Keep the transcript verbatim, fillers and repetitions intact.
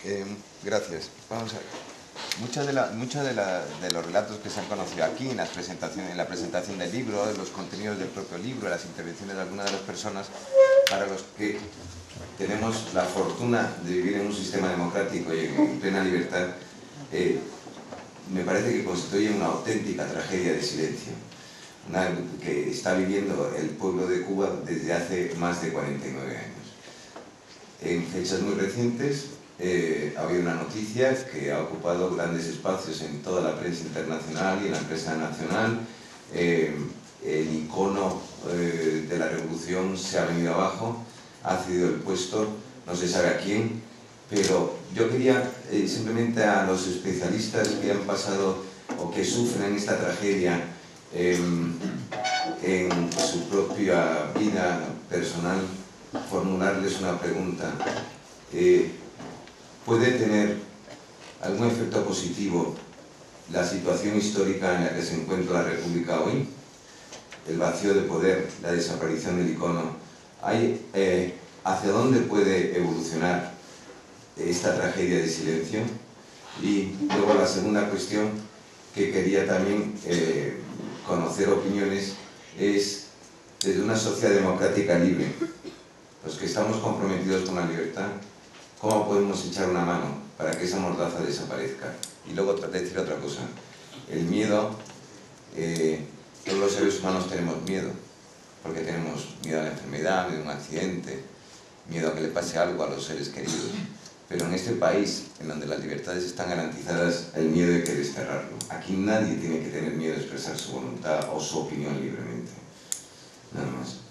Eh, gracias. Vamos a ver. Muchos de, la, mucha de, la, de los relatos que se han conocido aquí, en, las presentaciones, en la presentación del libro, en los contenidos del propio libro, en las intervenciones de algunas de las personas, para los que tenemos la fortuna de vivir en un sistema democrático y en plena libertad, eh, me parece que constituye una auténtica tragedia de silencio, una que está viviendo el pueblo de Cuba desde hace más de cuarenta y nueve años. En fechas muy recientes eh, ha habido una noticia que ha ocupado grandes espacios en toda la prensa internacional y en la prensa nacional. Eh, el icono eh, de la revolución se ha venido abajo, ha cedido el puesto, no se sabe a quién, pero yo quería eh, simplemente a los especialistas que han pasado o que sufren esta tragedia eh, en su propia vida personal, formularles una pregunta. Eh, ¿Puede tener algún efecto positivo la situación histórica en la que se encuentra la República hoy? El vacío de poder, la desaparición del icono. ¿Hay, eh, ¿Hacia dónde puede evolucionar esta tragedia de silencio? Y luego la segunda cuestión que quería también eh, conocer opiniones es, desde una sociedad democrática libre, los que estamos comprometidos con la libertad, ¿cómo podemos echar una mano para que esa mordaza desaparezca? Y luego decir otra cosa. El miedo, eh, todos los seres humanos tenemos miedo, porque tenemos miedo a la enfermedad, miedo a un accidente, miedo a que le pase algo a los seres queridos. Pero en este país, en donde las libertades están garantizadas, el miedo hay que desterrarlo. Aquí nadie tiene que tener miedo de expresar su voluntad o su opinión libremente. Nada más.